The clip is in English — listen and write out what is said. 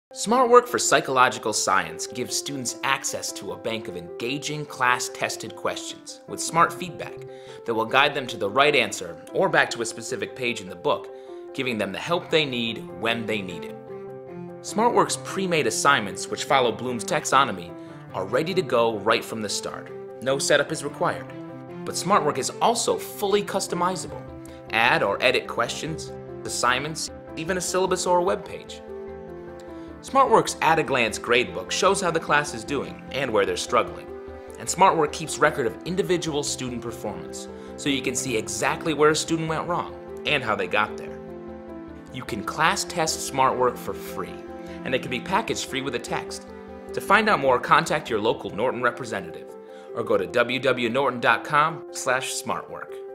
SmartWork for Psychological Science gives students access to a bank of engaging, class-tested questions with smart feedback that will guide them to the right answer or back to a specific page in the book, giving them the help they need when they need it. SmartWork's pre-made assignments, which follow Bloom's taxonomy, are ready to go right from the start. No setup is required. But SmartWork is also fully customizable. Add or edit questions, assignments, even a syllabus or a web page. SmartWork's at-a-glance gradebook shows how the class is doing and where they're struggling. And SmartWork keeps record of individual student performance, so you can see exactly where a student went wrong and how they got there. You can class test SmartWork for free, and it can be packaged free with a text. To find out more, contact your local Norton representative or go to www.norton.com/smartwork.